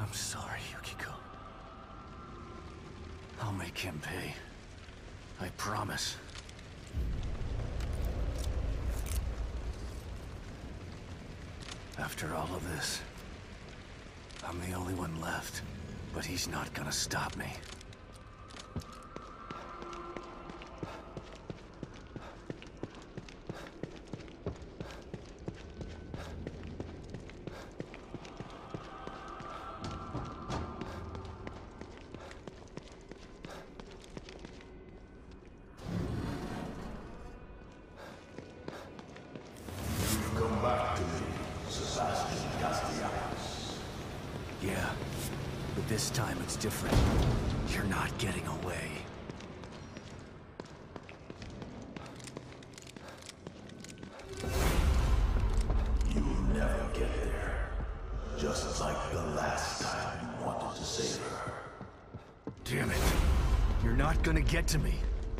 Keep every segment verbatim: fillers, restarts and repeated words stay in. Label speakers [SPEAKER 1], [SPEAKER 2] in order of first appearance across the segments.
[SPEAKER 1] I'm sorry, Yukiko. I'll make him pay. I promise. After all of this, I'm the only one left, but he's not gonna stop me. Yeah, but this time it's different. You're not getting away.
[SPEAKER 2] You'll never get there. Just like the last time you wanted to save her.
[SPEAKER 1] Damn it. You're not gonna get to me.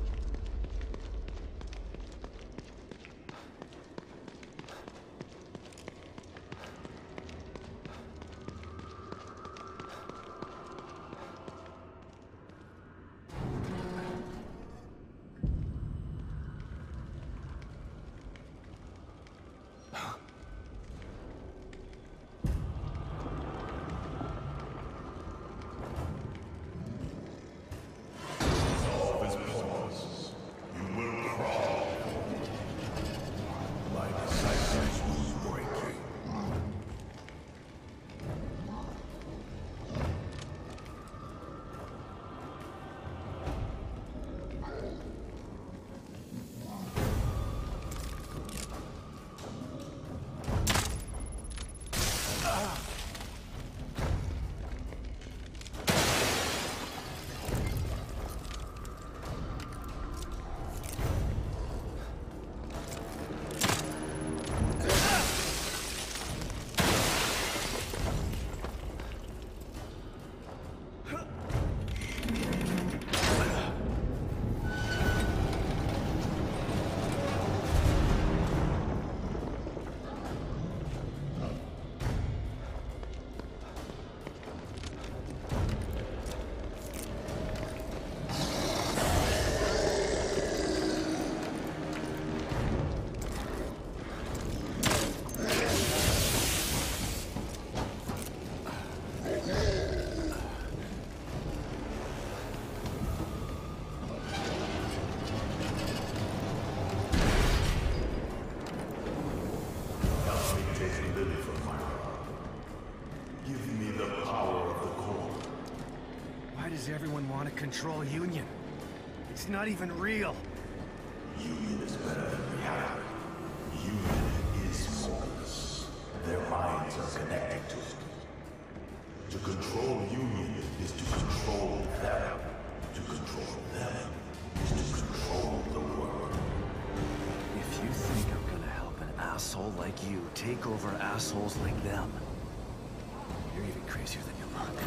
[SPEAKER 1] Why does everyone want to control Union? It's not even real.
[SPEAKER 2] Union is better than reality. Union is formless. Their minds are connected to it. To control Union is to control them. To control them is to control the world.
[SPEAKER 1] If you think I'm gonna help an asshole like you take over assholes like them, you're even crazier than you look.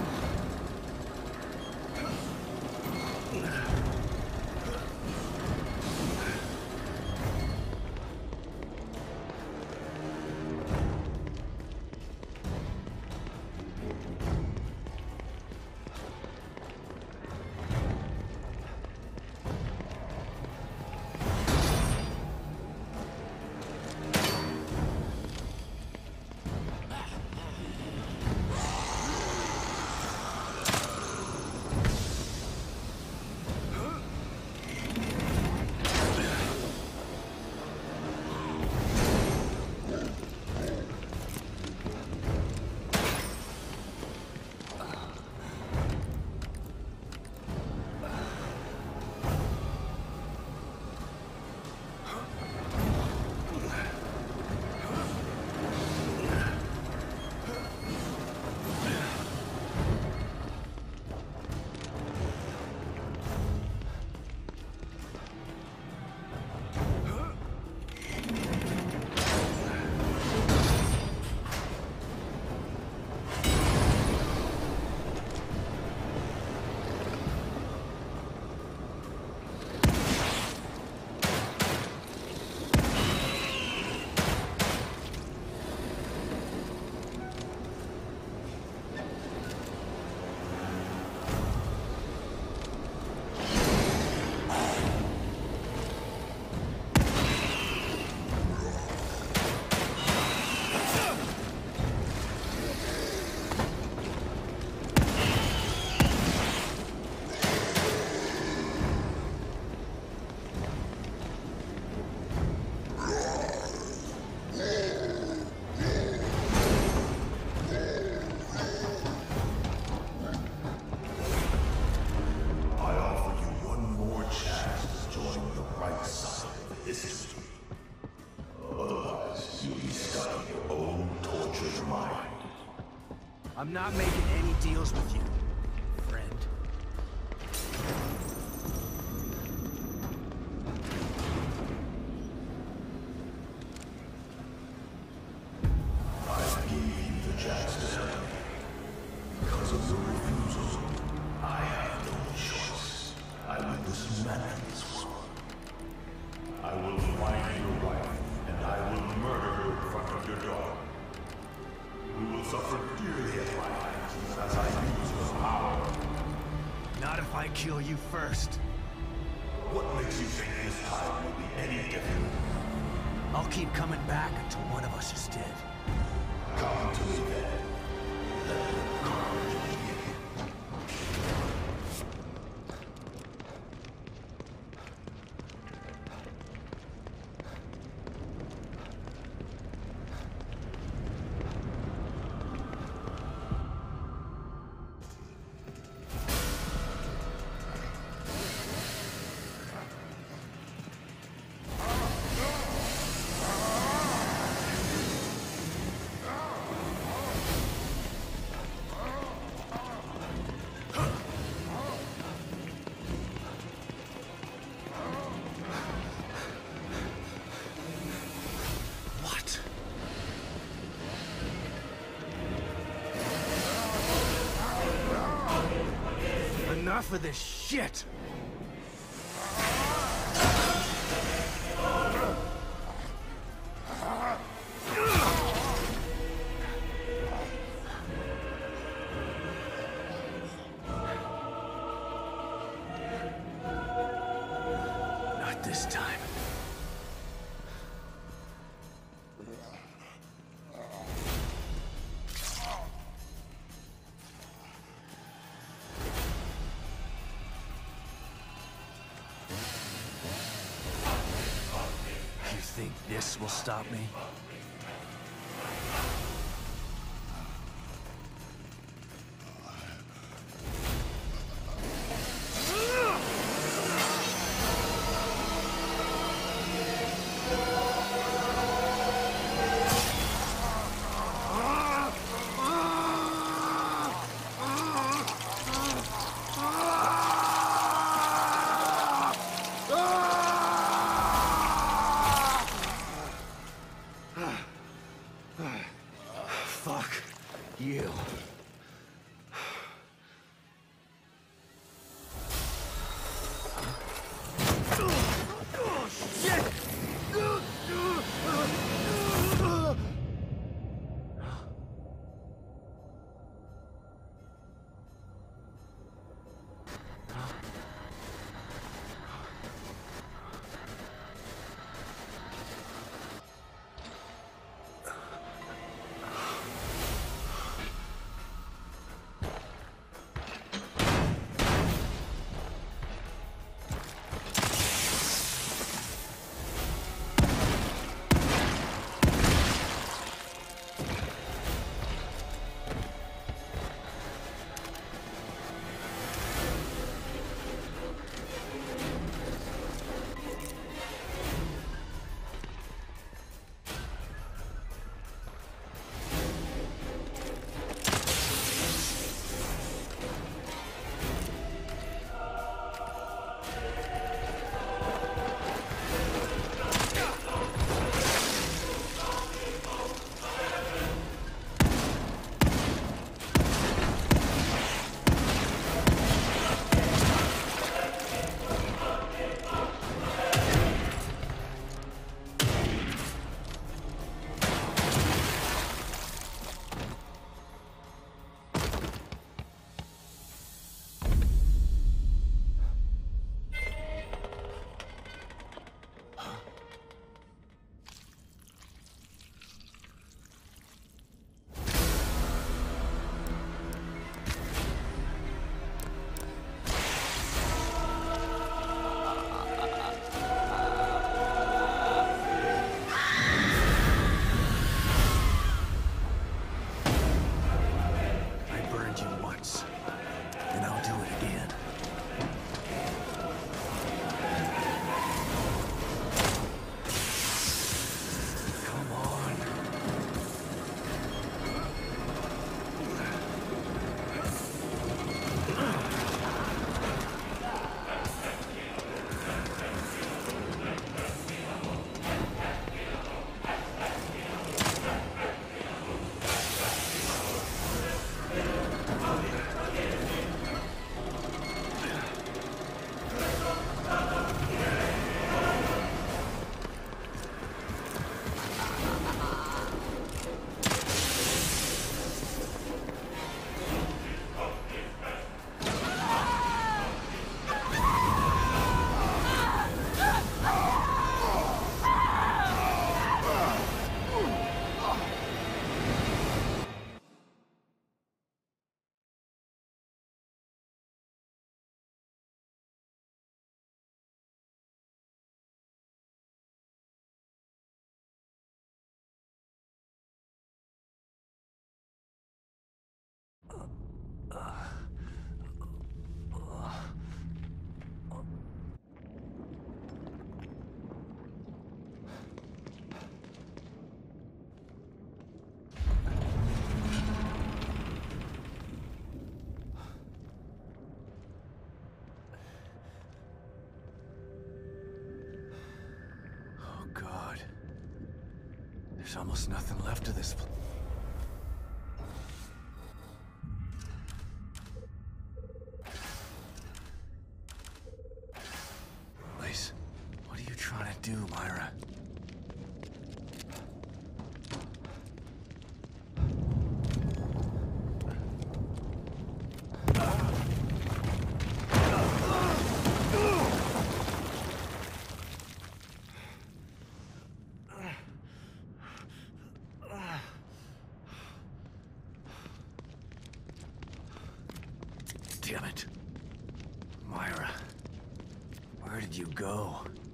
[SPEAKER 1] I'm not making any deals with you, friend.
[SPEAKER 2] I gave you the chance to help me. Because of your refusal, I have no choice. I will dismantle this world. I will find your wife, and I will murder her in front of your daughter. We will suffer dearly at my hands as I use the power.
[SPEAKER 1] Not if I kill you first.
[SPEAKER 2] What makes you think this time will be any different?
[SPEAKER 1] I'll keep coming back until one of us is dead.
[SPEAKER 2] Come to me then. Let the carnage begin.
[SPEAKER 1] Enough of this shit! Not this time. Think this will stop me? Ah! There's almost nothing left of this place. What are you trying to do, Myra? Damn it. Myra, where did you go?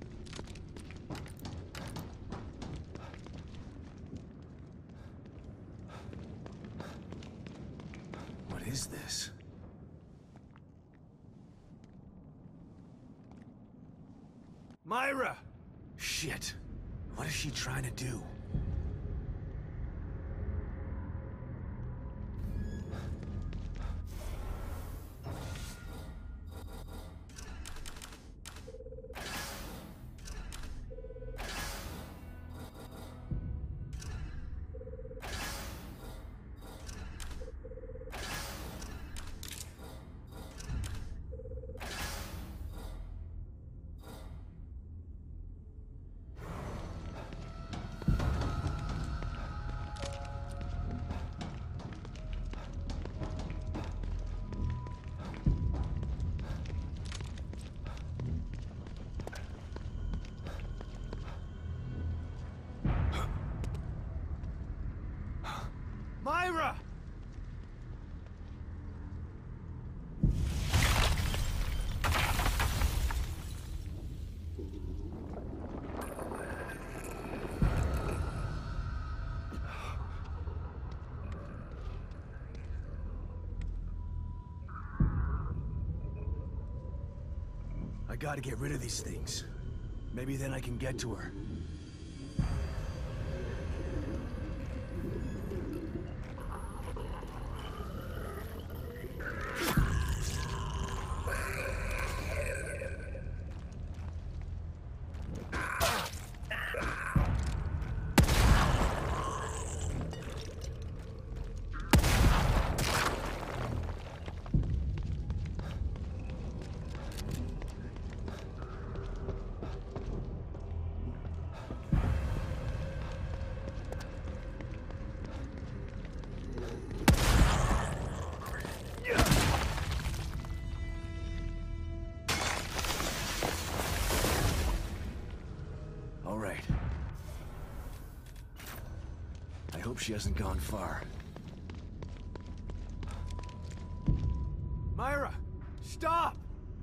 [SPEAKER 1] What is this? Myra! Shit. What is she trying to do? Myra! I gotta get rid of these things. Maybe then I can get to her. I hope she hasn't gone far. Myra! Stop!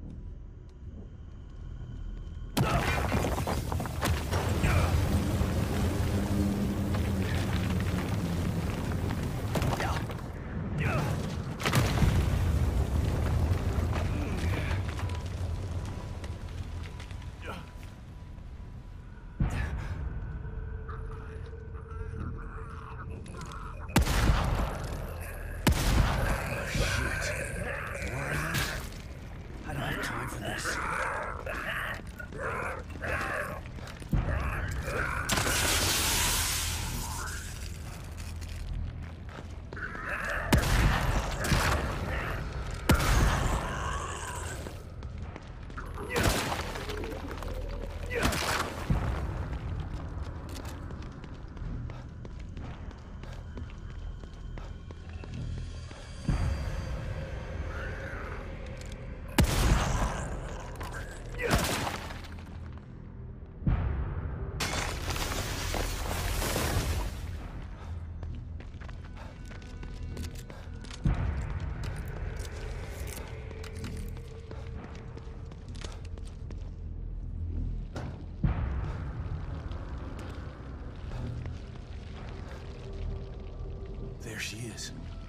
[SPEAKER 1] There she is.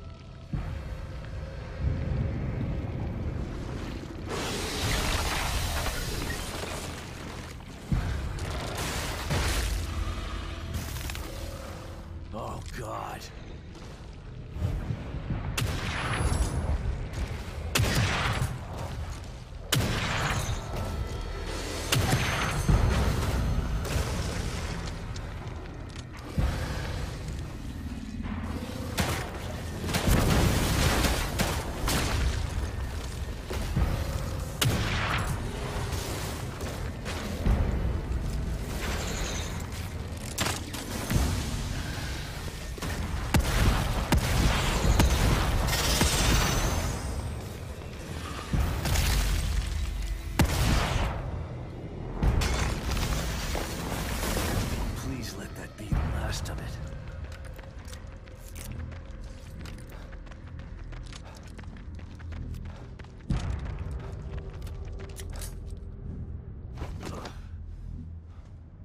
[SPEAKER 1] Oh, God.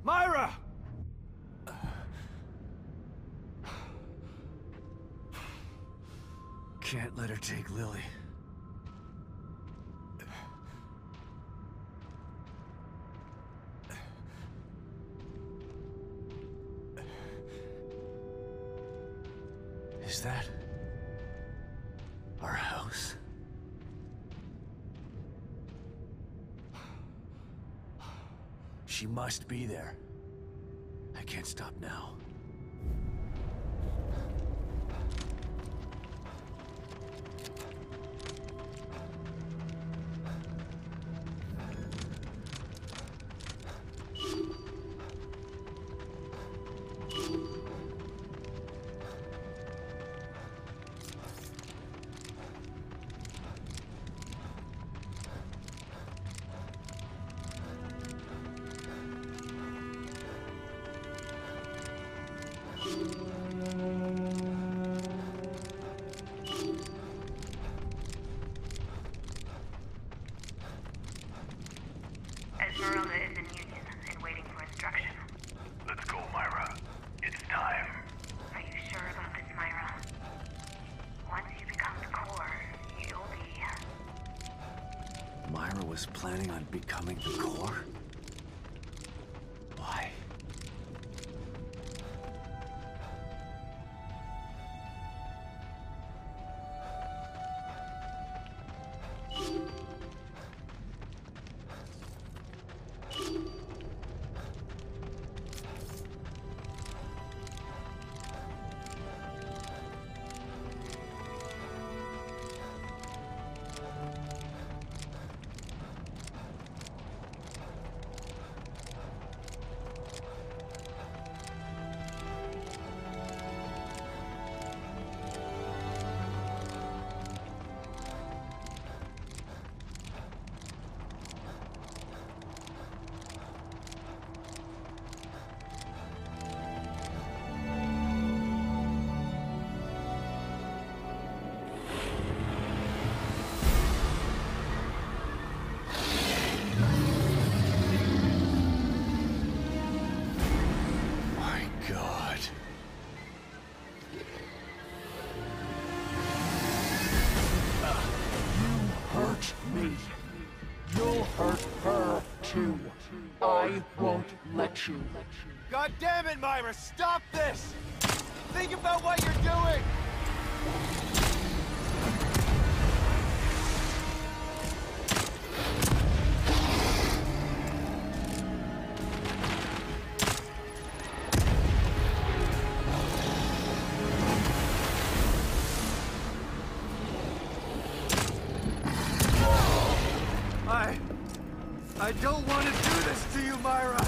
[SPEAKER 1] Myra! Can't let her take Lily. Is that our house? She must be there. I can't stop now.
[SPEAKER 3] Esmeralda is in Union and waiting for instruction.
[SPEAKER 2] Let's go, Myra. It's time.
[SPEAKER 3] Are you sure about this, Myra? Once you become the core, you'll be...
[SPEAKER 1] Myra was planning on becoming the core? Why?
[SPEAKER 4] I won't let you.
[SPEAKER 1] God damn it, Myra! Stop this! Think about what you're doing! I... I don't want to do this to you, Myra!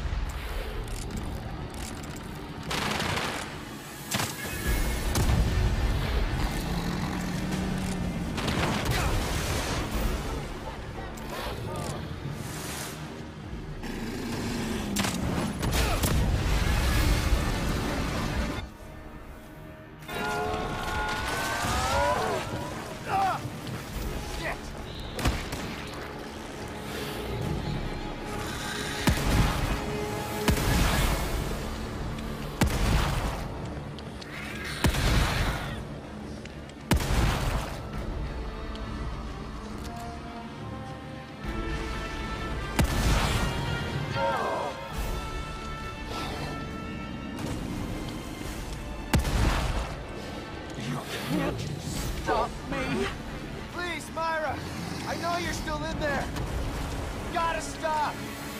[SPEAKER 4] Can't stop me.
[SPEAKER 1] Please, Myra! I know you're still in there! You gotta stop!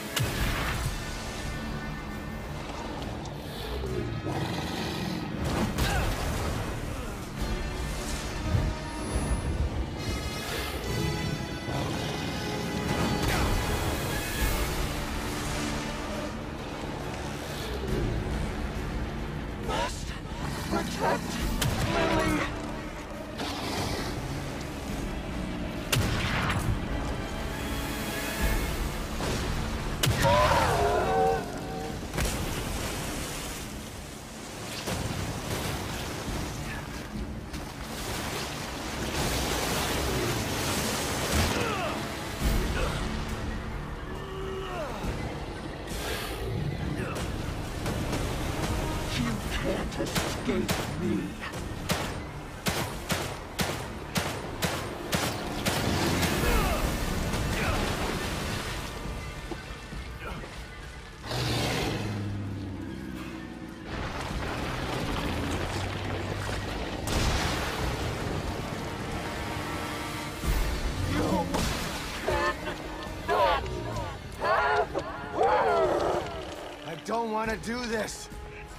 [SPEAKER 4] Must protect Lily. can't escape me.
[SPEAKER 1] I don't want to do this.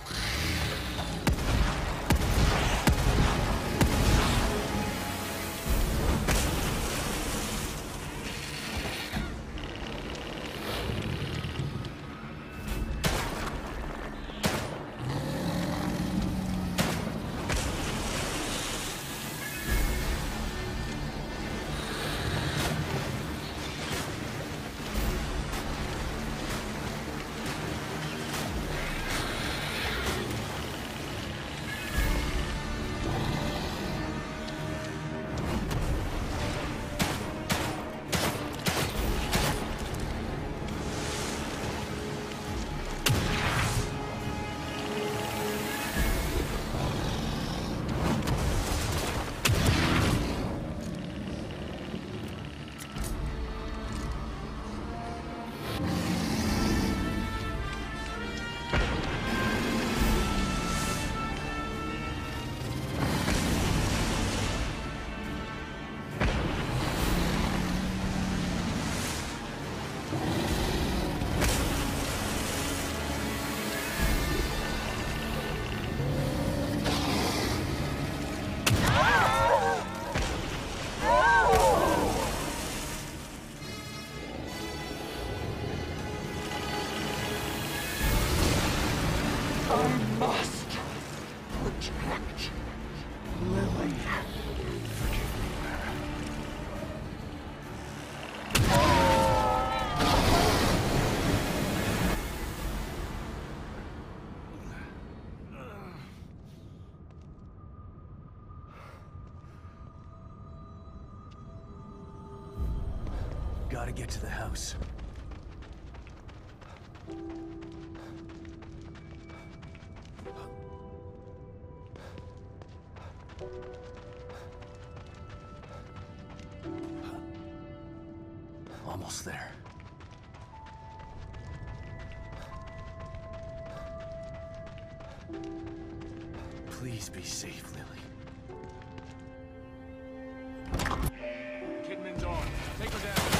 [SPEAKER 1] Gotta get to the house. Almost there. Please be safe, Lily.
[SPEAKER 5] Kidman's on. Take her down.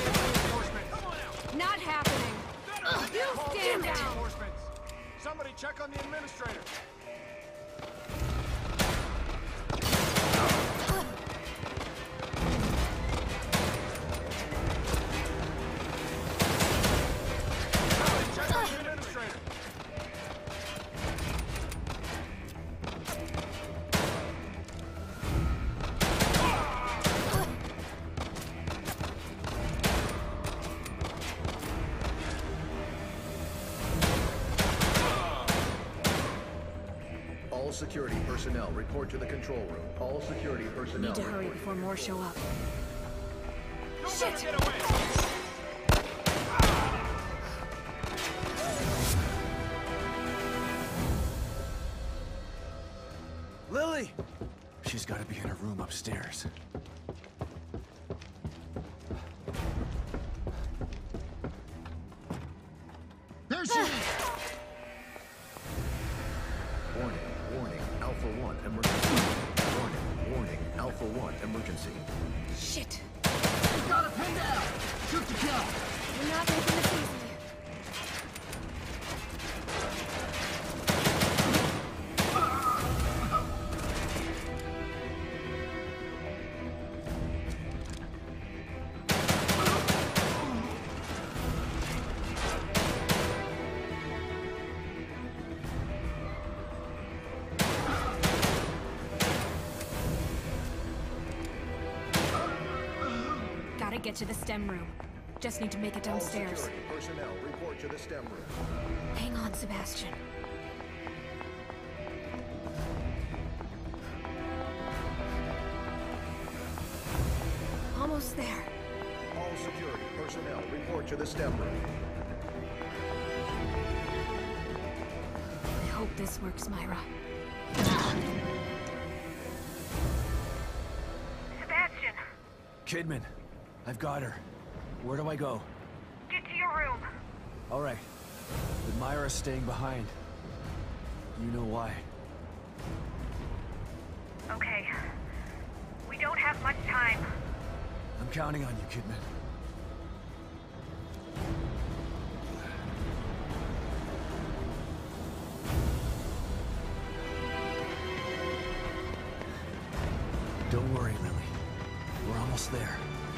[SPEAKER 6] Not happening. Ugh, you stand down.
[SPEAKER 5] Reinforcements. Somebody check on the administrator. Somebody check on the administrator.
[SPEAKER 7] All security personnel report to the control room. All security personnel
[SPEAKER 6] Need to hurry
[SPEAKER 7] report
[SPEAKER 6] before more show up.
[SPEAKER 5] Don't
[SPEAKER 6] Shit.
[SPEAKER 5] let her get away.
[SPEAKER 1] Lily! She's gotta be in her room upstairs.
[SPEAKER 7] There she is! Warning, warning, Alpha one, emergency. Warning, warning, Alpha one, emergency.
[SPEAKER 6] Shit.
[SPEAKER 4] You got it pinned down! Shoot to kill!
[SPEAKER 6] You're not making this easy. Gotta get to the STEM room. Just need to make it
[SPEAKER 7] All
[SPEAKER 6] downstairs.
[SPEAKER 7] security personnel report to the STEM room.
[SPEAKER 6] Hang on, Sebastian. Almost there.
[SPEAKER 7] All security personnel report to the STEM room.
[SPEAKER 6] I hope this works, Myra.
[SPEAKER 3] Sebastian,
[SPEAKER 1] Kidman, I've got her. Where do I go?
[SPEAKER 3] get to your room.
[SPEAKER 1] All right. But Myra's staying behind. You know why.
[SPEAKER 3] Okay. We don't have much time.
[SPEAKER 1] I'm counting on you, Kidman. Don't worry, Lily. We're almost there.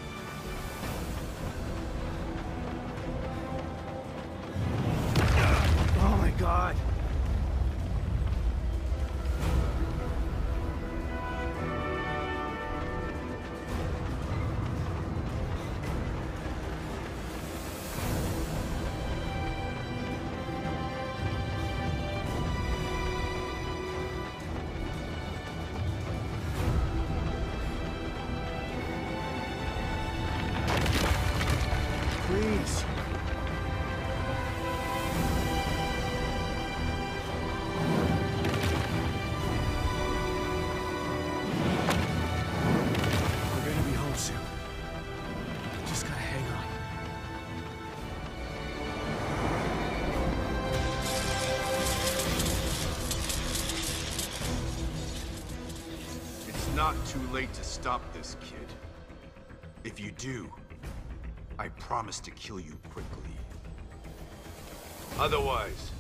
[SPEAKER 1] Oh my God! Please. We're gonna be home soon. Just gotta hang on.
[SPEAKER 5] It's not too late to stop this, kid. If you do, I promise to kill you quickly. Otherwise,